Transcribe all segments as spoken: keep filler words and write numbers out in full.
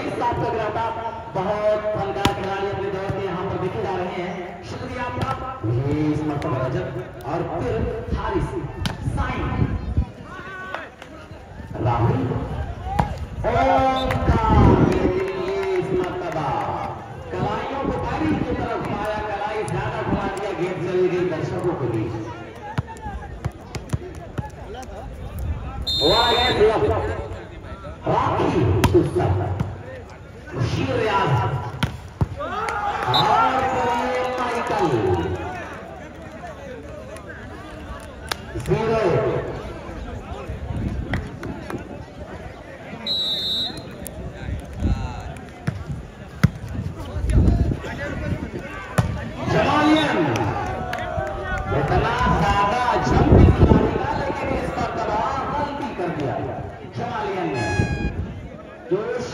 Rice साहब का गिराता। बहुत फनकार खिलाड़ी अपने दौर के यहाँ पर देखे जा रहे हैं। शुक्रिया आपका। ये इस मरतबा रजब और फिर हारिस साइन राहुल ओमकार, लेकिन ये इस मरतबा कलाइयों को बारी की तरफ घुमाया। कलाई ज्यादा घुमा दिया, गेंद चली गई दर्शकों के बीच। राखी बशीर रियाज और माइकल जीरो। जमालियन इतना ज्यादा जंपिंग खिलाड़ी का, लेकिन इस पर दबाव गलती कर दिया जमालियन ने। जोश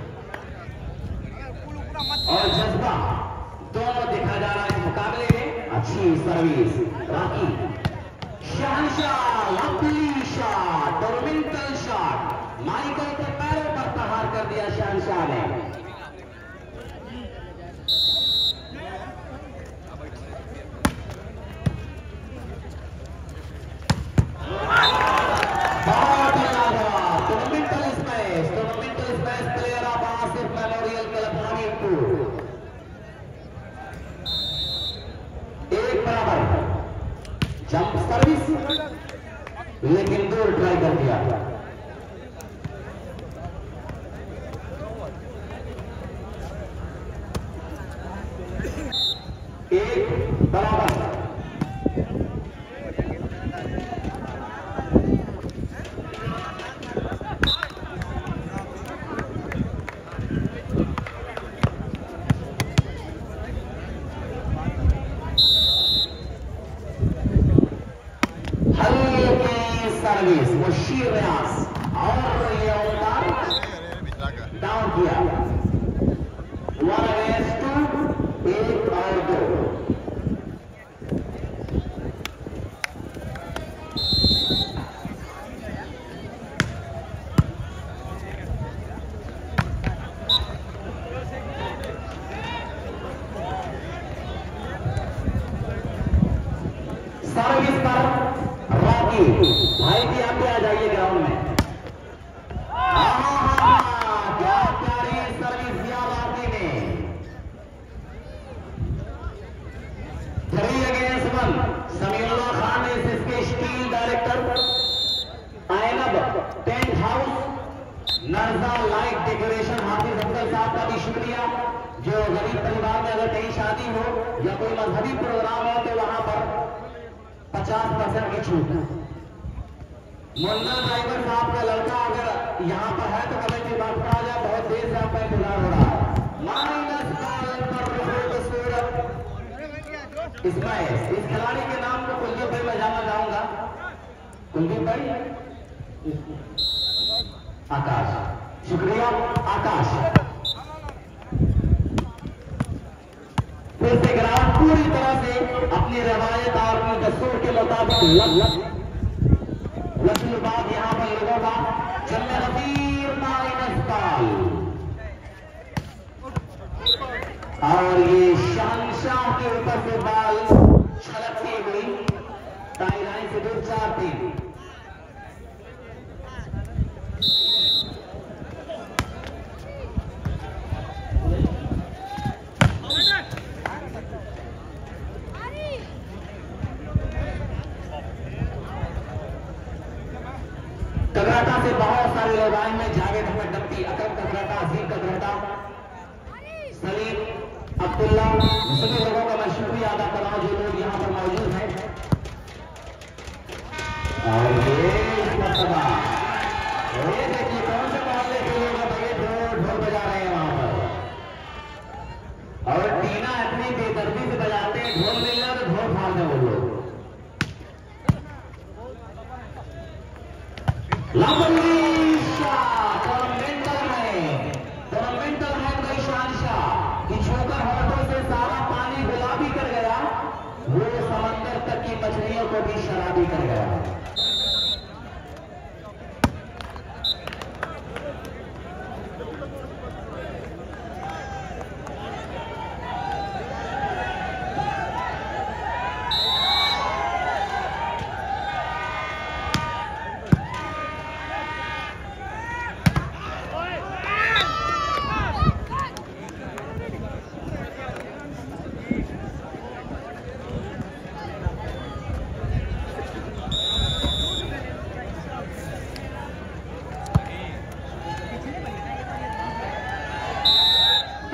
और जज्बा दोनों देखा जा रहा है इस मुकाबले में। अच्छी service Rakhi, Shahanshah lovely shot, टोर्मेंटल शॉट, माइकल के पैरों पर प्रहार कर दिया शहनशाह ने। बहुत ही लाजवाब टूर्नामेंटल स्मैश, टूर्नामेंटल smash player of Asif memorial club Hamirpur. एक बराबर जंप सर्विस, लेकिन दूर ट्राई कर दिया। एक बराबर सर्विस बशीर रियाज और ये ओमकार डाउन किया। वन अगेंस्ट टू, एक और दो। सर्विस पर राखी भाई भी आप भी आ जाइए ग्राउंड में। क्या प्यारी सर्विस दिया राखी ने। Three against one. Samiullah Khan इस इसके स्टील डायरेक्टर, आयनब टेंट हाउस, नर्जा लाइट डेकोरेशन, हाफिज अफजल साहब का भी शुक्रिया, जो गरीब परिवार में अगर कहीं शादी हो या कोई मजहबी प्रोग्राम हो तो वहां पर पचास परसेंट की छूट। मुन्ना ड्राइवर साहब का लड़का अगर यहाँ पर है तो कमेटी बात आ जाए, बहुत देर से आपका इंतजार हो रहा है। माइनस इसमें इस खिलाड़ी के नाम को कुलदीप भाई मैं जानना चाहूंगा। कुलदीप भाई, आकाश, शुक्रिया आकाश। फिर से ग्राउंड पूरी तरह से अपनी रवायत और अपनी दस्तूर के मुताबिक वसूलबाद यहाँ पर लोगों का चलने रफीर माइनस बॉल। और ये शहनशाह के ऊपर से बॉल छलकती हुई टाई लाइन से दूर चार तीन। कगराटा से बहुत सारे लोग आए हैं। जावेद अहमद डप्टी, अकरम कगराटा, अजीम कगराटा, सलीम अब्दुल्ला, सभी लोगों का मैं शुक्रिया अदा कर रहा हूं जो लोग यहाँ पर मौजूद हैं। और ये मरतबा ये देखिए कौन से मोहल्ले के लोग हैं, ढोल ढोल बजा रहे हैं वहां पर। और टीना इतनी बेदर्दी से बजाते हैं, ढोल मिल रहा तो ढोल फाड़ दें वो लोग। लवली शॉट टूर्नामेंटल है, टूर्नामेंटल है कोई शहनशाह कि छोकर होठों से सारा पानी गुलाबी कर गया, वो समंदर तक की मछलियों को भी शराबी कर गया।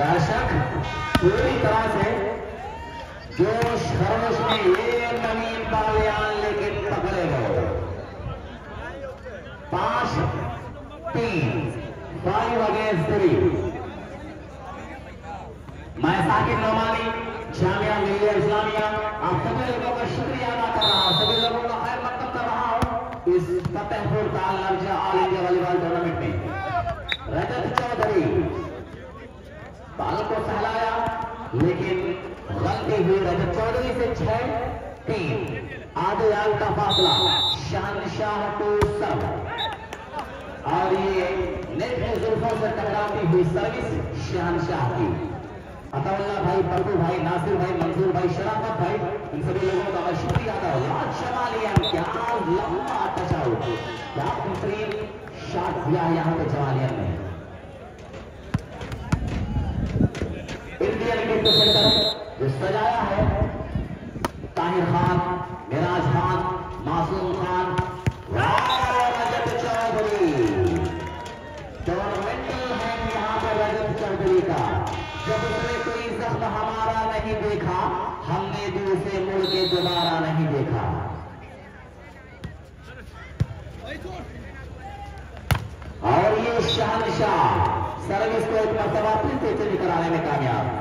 दर्शक पूरी तरह से जोश खरोश में ये नवीन बालियान लेके पकड़े गए। पांच तीन फाइव अगेंस्ट थ्री। मैं साकिब नोमानी, जामिया मिलिया इस्लामिया, आप सभी लोगों का शुक्रिया अदा कर रहा हूं, सभी लोगों का खैर मकसद कर रहा हूं इस फतेहपुर ताल लर्जा ऑल इंडिया वॉलीबॉल टूर्नामेंट में। रजत चौधरी बाल को सहलाया, लेकिन गलती हुई रजत चौधरी से। छह तीन आधे अंक का फासला शहनशाह टू सब। और ये नेट में जुल्फों से टकराती हुई सर्विस शहनशाह की। अताउल्ला भाई, परदू भाई, नासिर भाई, मंसूर भाई, शराफत भाई, इन सभी लोगों का मैं शुक्रिया अदा हूं। जमालियन क्या लंबा टच आउट, क्या बेहतरीन शॉट दिया है यहाँ पे जमालियन ने। इंडियन क्रिकेट सेंटर जो सजाया है ताहिर खान, मिराज खान, मासूम खान, रजत चौधरी। टूर्नामेंटल है यहाँ पर रजत चौधरी का। जब उसने कोई जख्म हमारा नहीं देखा, हमने भी उसे मुड़ के दोबारा नहीं देखा। और ये शहनशाह सर्विस को एक मरतबा फिर से चेंज कराने में कामयाब।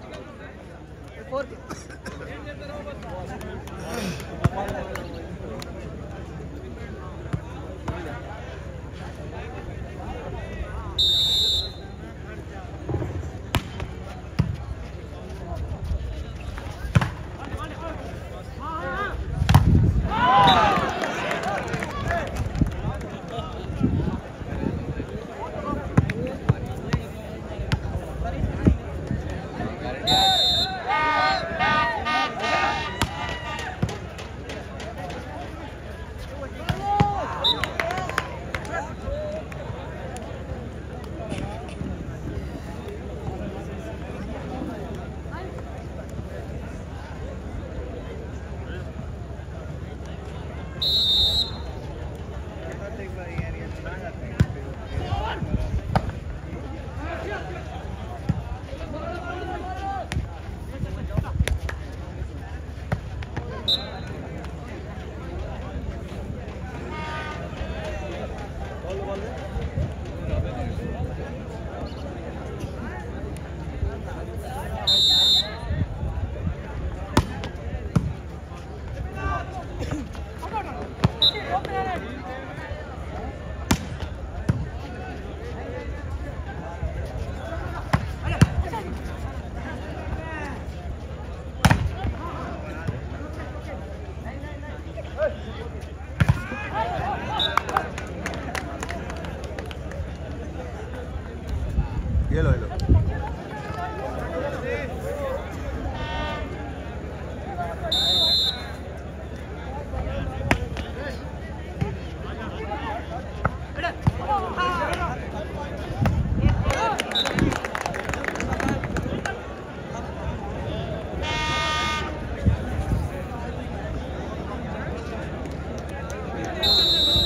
ये लो ये लो।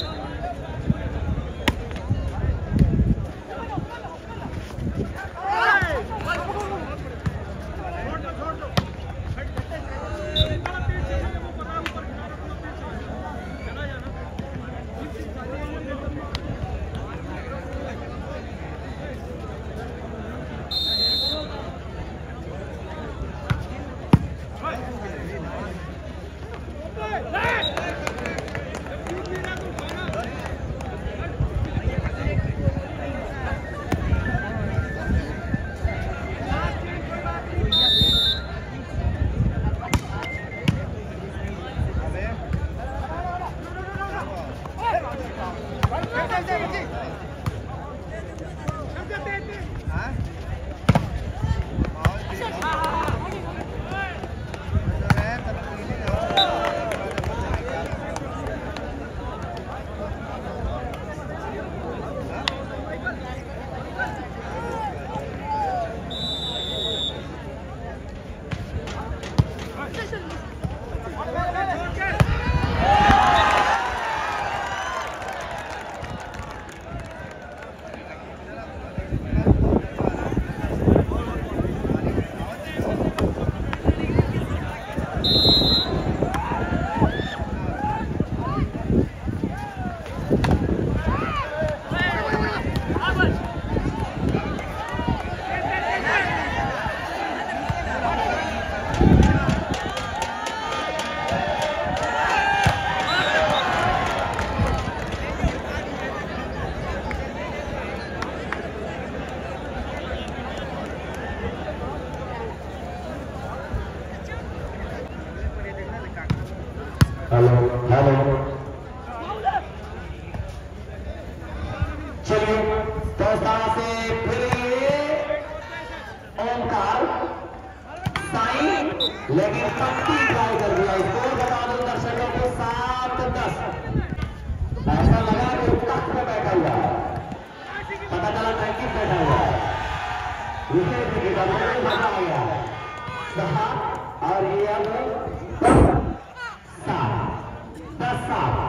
Oh! लेकिन पट्टी ट्राई कर दिया। स्कोर बता दो दर्शकों को, सात दस। ऐसा लगा कि तख्त पे बैठा हुआ है, पता चला टैंकी बैठा हुआ है। विकेट विकेट मजा आ गया है। और ये अब सात दस सात।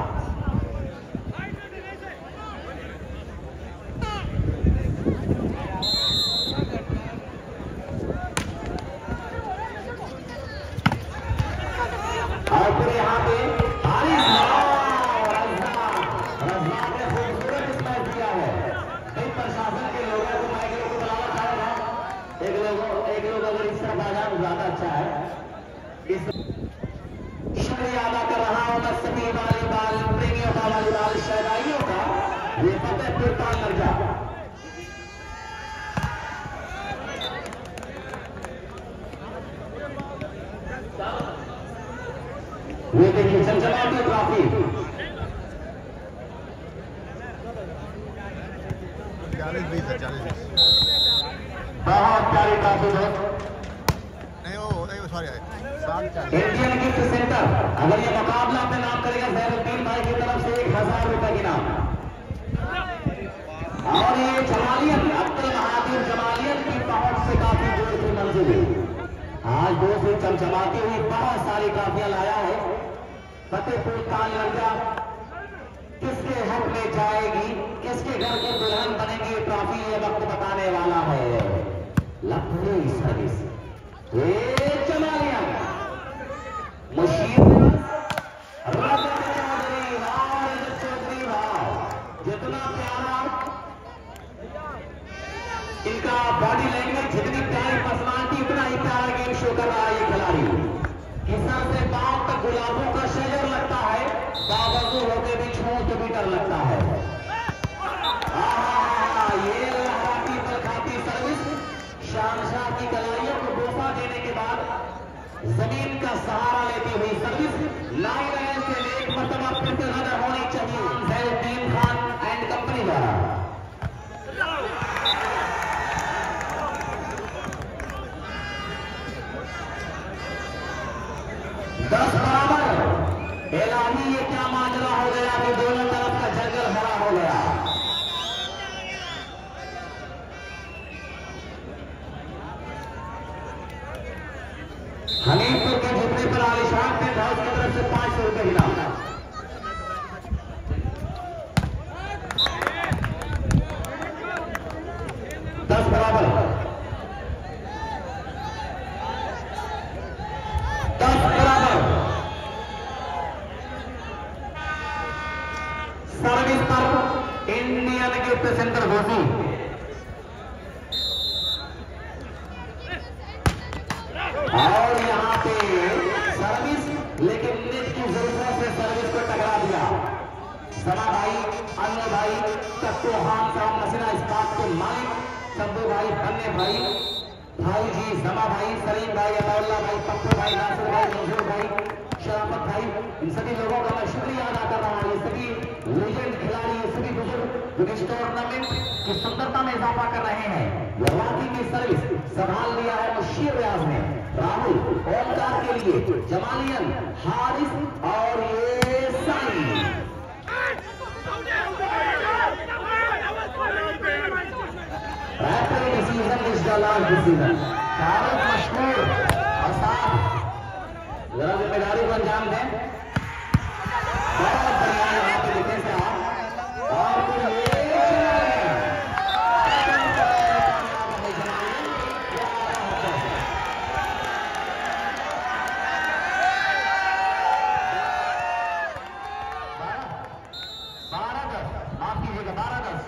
और फिर यहाँ पे हारिस रज़ा ने खूबसूरत स्मैश दिया है। कई प्रशासन के लोगों को मैं को बुलाना चाहेगा। एक लोग एक लोग अगर इस तरफ आ जाए ज्यादा अच्छा है। इस शुक्रिया अदा कर रहा हूं मैं सभी वॉलीबॉल प्रेमियों का, वॉलीबॉल शहदाइयों का। ये फतेहपुर का लड़का ये देखिए चमचमाती ट्रॉफी, बहुत प्यारी ट्रॉफी दोस्त। इंडियन गिफ्ट सेंटर अगर ये मुकाबला अपने नाम करेगा जैनुद्दीन भाई की तरफ से एक हजार रुपए की नाम। और ये जमालियन अब्दुल महादीर जमालियन की पहुंच से काफी दूर थी मंजिल। आज दोस्त चमचमाती हुई बहुत सारी ट्रॉफियां लाया है। फतेहपुर का लड़का किसके हक में जाएगी, किसके घर की दुल्हन बनेगी, ट्रॉफी ये वक्त बताने वाला है। लखनऊ सर्विस जमालियन मुशीर जितना प्यारा इनका बॉडी लैंग्वेज, जितनी प्यारी पर्सनालिटी, उतना ही प्यारा गेम शो कर रहा है ये खिलाड़ी। किसा से बाप तक गुलाबों का शजर लगता है, बावजूद होके भी छू तो भी डर लगता है। ये लहराती बलखाती सर्विस शानशाह की कलाइयों को डोसा देने के बाद जमीन का सहारा लेती हुई सर्विस नाइन रन से एक मरतबा प्रतिगत होनी चाहिए जैनुद्दीन खान एंड कंपनी द्वारा। दस बराबर। इलाही ये क्या माजरा हो गया कि दोनों तरफ का जंगल भरा हो गया। हमीरपुर के जीतने पर आलिशान टेंट हाउस की तरफ से पांच सौ रुपए इनाम। दस बराबर। दस बराबर। सर्विस पर इंडियन गिफ्ट सेंटर घोसी। और यहाँ पे सर्विस, लेकिन नेट की जरूरत से सर्विस को टकरा दिया। समा भाई, अन्य भाई, कट्टू खान साहब मसीना इस्पात के मालिक, शब्दू भाई, अन्य भाई, भाई जी, समा भाई, सलीम भाई, अताउल्ला भाई, पप्पू भाई, नासिर भाई, मंजूर भाई, शराफत भाई, इन सभी लोगों का मैं शुक्रिया अदा कर रहा हूँ। ये सभी लेजेंड खिलाड़ी, ये सभी बुजुर्ग जो इस टूर्नामेंट की सुंदरता में इजाफा कर रहे हैं। गुवाहाटी की सर्विस संभाल लिया है मुशीर रियाज ने। राहुल ओमकार के लिए जमालियन, हारिस और ये Sai. Rapid decision is the last decision. Shahrukh मशहूर और साथ जरा जिम्मेदारी को अंजाम दें। बहुत बढ़िया यहाँ पे लिखे से आप और फिर ये बारह दस, माफ कीजिएगा, बारह दस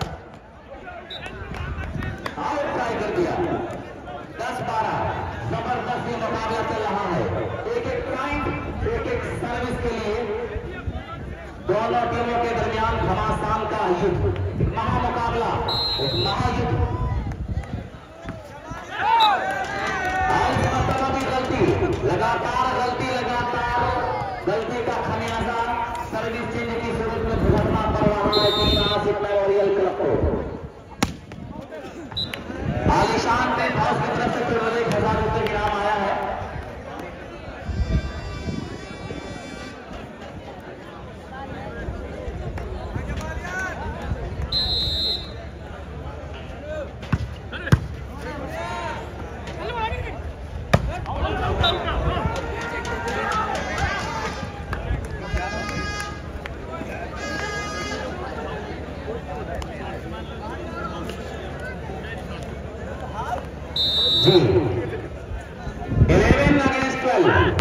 आउट ट्राई कर दिया। दस बारह जबरदस्त ये मुकाबला चल रहा है। एक एक पॉइंट, एक एक सर्विस के लिए दोनों टीमों के दरमियान घमासान का युद्ध, एक महामुकाबला, एक महायुद्ध। आज मतलब भी गलती, लगातार गलती, लगातार गलती का खमियाजा सर्विस चेंज की सूरत में भुगतना पड़ रहा है टीम आसिफ मेमोरियल क्लब को। आलिशान टेंट हाउस की तरफ से फिर एक हजार रुपए इनाम आया है। जी इलेवन अगेंस्ट ट्वेल्व।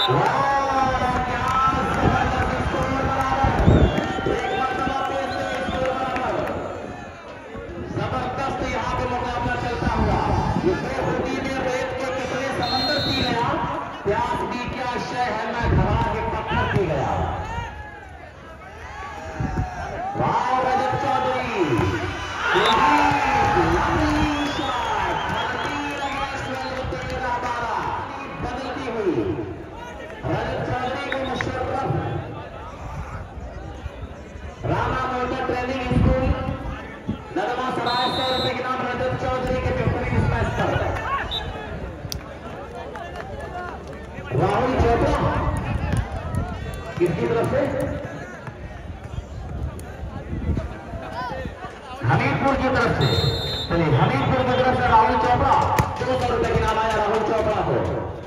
जबरदस्त यहाँ पे मुकाबला चलता हुआ बेखुदी में रेत के कितने समंदर पी गया, प्यास भी क्या शय है, मैं घबरा के पत्थर पी गया। वाह रजत चौधरी बदलती हुई रजत चौधरी को Musharraf Rama motor training school Narma Sarai सौ रुपए के नाम रजत चौधरी के बेहतरीन स्मैश पर राहुल चोपड़ा किसकी तरफ से? हमीरपुर की तरफ से। चलिए हमीरपुर की तरफ से राहुल चोपड़ा दो सौ रुपए के नाम आया राहुल चोपड़ा को।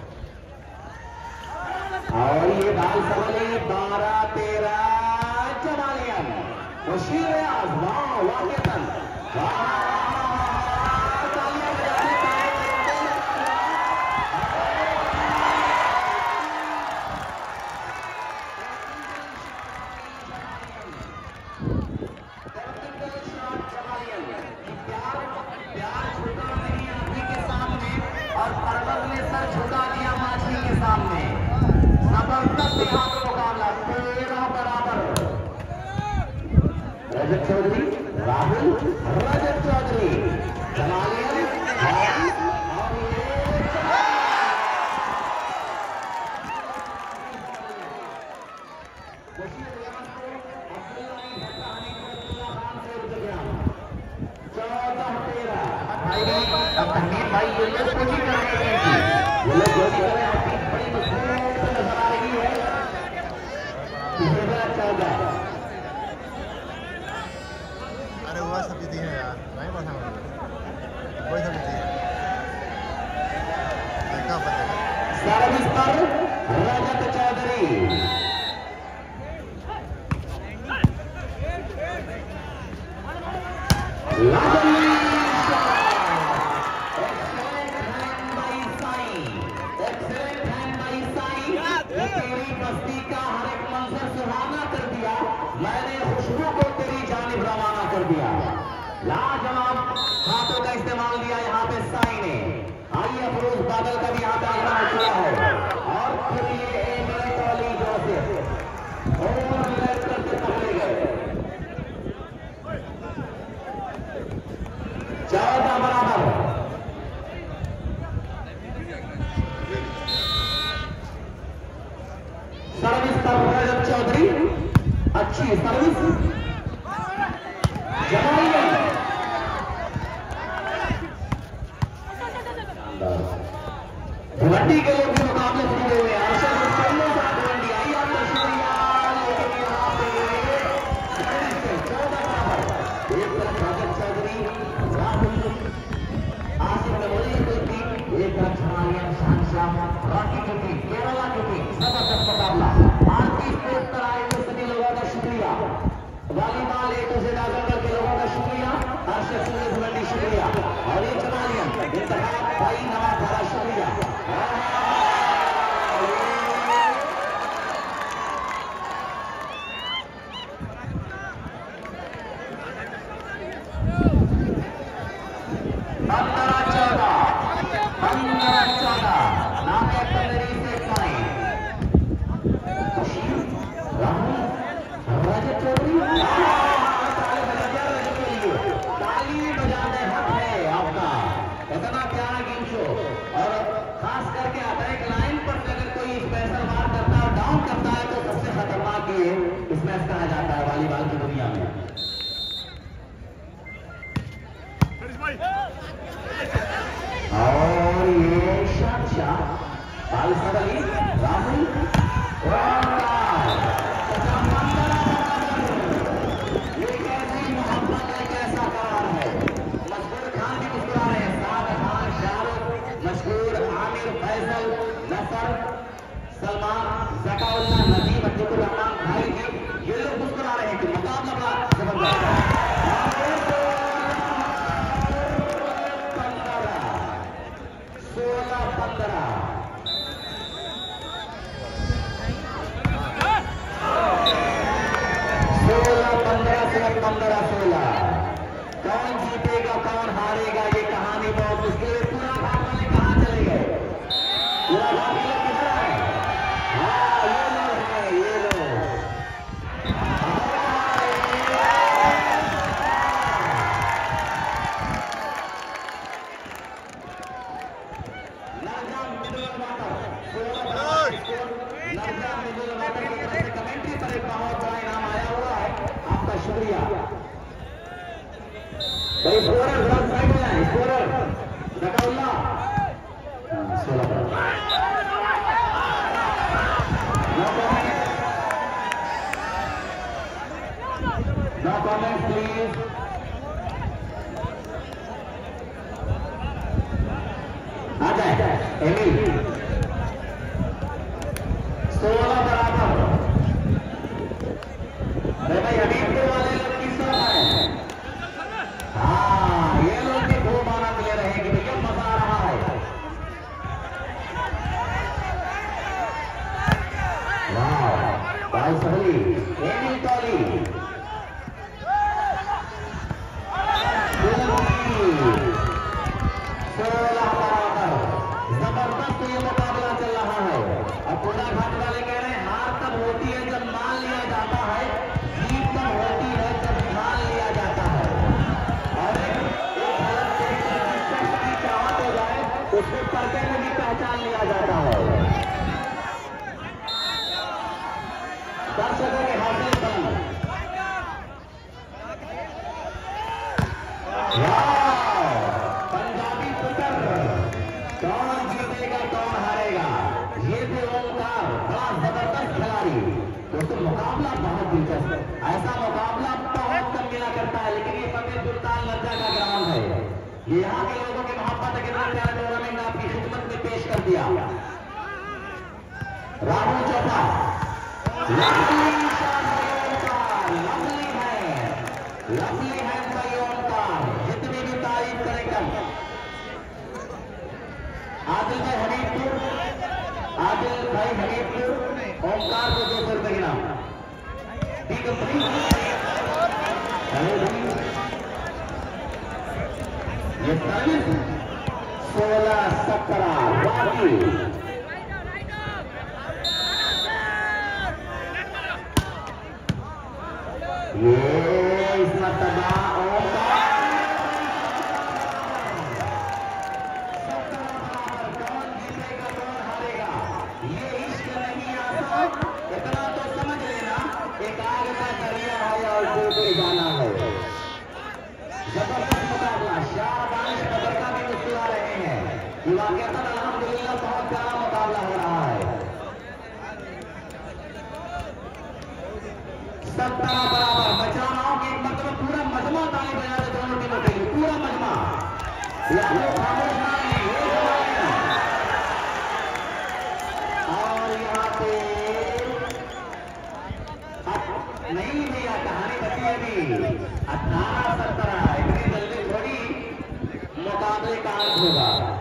और ये दाल सबली बारह तेरह जमालियन मुशीर आजमाओ वाकईतन और परवल ने सर झुका दिया माछली के सामने। जबरदस्त यहाँ पे मुकाबला तेरह बराबर। रजत चौधरी राहुल रजत चौधरी जमालियन चौदह तेरह भाई ये लोग कोशिश कर रहे हैं, ये लोग जो भी कर रहे हैं बड़ी मजबूत नजर आ रही है। तेरह चौदह अरे वो सब जीती है यार, नहीं पता कोई सब जीती है। देखा पता सर्विस पर रजत चौधरी लाजमी तेरी बस्ती का हर एक मंजर सुहाना कर दिया, मैंने खुशबू को तेरी जानिब रवाना कर दिया। लाजवाब हाथों का इस्तेमाल दिया यहाँ पे साई ने। आइए अफरोज बादल का भी यहाँ पे आगमन किया है और फिर ये एमिरेट वाली जोसेफ और लेफ्ट करके पकड़े गए। चौदह बराबर। सर्विस पर रजत चौधरी अच्छी सर्विस जमालियन भिवंडी के लोग भी मुकाबले शुरू हुए हैं। अरशद हुसैन साथ भिवंडी आई आप शुक्रिया, लेकिन यहाँ पे चौदह बराबर। एक तरफ रजत चौधरी राहुल आसिफ मेमोरियल की टीम, एक तरफ जमालियन शानशाह रॉकी की टीम, केरला की टीम। जबरदस्त मुकाबला। आरती स्पोर्ट्स पर आए हुए सभी लोगों का शुक्रिया। Volleyball A to Z Azamgarh के लोगों का शुक्रिया। अर्शद सुनील भिवंडी शुक्रिया। और ये जमालियन इंतखाब भाई नवाज धारा शुक्रिया। पंद्रह चौदह पंद्रह चौदह नाम है पंद्रह से रजत चौधरी ताली बजाने हक है आपका। इतना प्यारा गेम शो और खास करके अटैक लाइन पर अगर कोई स्पेशल मार करता है डाउन करता है तो सबसे खतरनाक ये स्मैश कहा जाता है वॉलीबॉल की दुनिया में। और ये शानशाह बाल सदली राहुल ये कैसी मोहब्बत है, कैसा करार है। मशहूर खान भी मुस्कुरा रहे हैं, साद खान शाहरुख मशहूर आमिर फैसल नसर सलमान जकाउल्ला नदीम अब्दुल रहमान भाई जी ये लोग मुस्कुरा रहे हैं कि मुकाबला बड़ा जबरदस्त है। मिनरल वाटर सोलह बराबर स्कोर नर्जा मिनरल वाटर की तरफ से कमेंट्री पर एक बहुत बड़ा इनाम आया हुआ है, आपका शुक्रिया भाई। स्कोरर थोड़ा साइड में आए, स्कोरर जकाउल्ला सोलह बराबर। No comments, please. आ जाए एमिल सोलह बराबर। अरे भाई हमीरपुर वाले लोग किस तरफ है? हाँ ये लोग भी खूब आनंद ले रहे हैं कि भैया मजा आ रहा है। वाह भाई सहली एमिल टॉली सोलह बराबर। जबरदस्त ये मुकाबला चल रहा है और पूरा घाट वाले कह रहे हैं हार तब होती है जब मान लिया जाता है, जीत तब होती है जब मान लिया जाता है। और एक हालत की चाहत हो जाए उसको करके में भी पहचान लिया जाता है। दर्शकों के हासिल बंद पंजाबी पुत्र कौन जीतेगा कौन हारेगा, ये थे ओंकार, बड़ा जबरदस्त खिलाड़ी। दोस्तों मुकाबला बहुत दिलचस्प है, ऐसा मुकाबला बहुत कम मिला करता है, लेकिन ये फतेह सुल्तान लज्जा का ग्राउंड है। ये यहाँ के लोगों की मोहब्बत के नाम प्यारा टूर्नामेंट आपकी खिदमत में पेश कर दिया। राहुल चोपड़ा लवली है, लवली है भाई ओंकार, जितनी भी तारीफ करें कम। आदिल भाई हमीरपुर, आदिल भाई हमीरपुर ओंकार को दो सौ रुपए की नाम ठीक ये सर्विस सोलह सत्रह बाकी ये इस मरतबा ओंकार कौन जीतेगा कौन हारेगा, ये इश्क नहीं आता, इतना तो समझ लेना एक आग का दरिया है और डूबे जाना है। जबरदस्त मुकाबला, शाबाश बदर का भी मुस्कुरा रहे हैं। ये वाकईतन अल्हम्दुलिल्लाह बहुत प्यारा मुकाबला हो रहा है। सत्रह बराबर बचाओ की एक मतलब पूरा मजमा ताली बजा दे दोनों टीमों के लिए, पूरा मजमा। खामोश ना है और यहाँ पे नहीं भैया कहानी बची है अभी। अठारह सत्रह इतनी जल्दी थोड़ी मुकाबले का अंत होगा।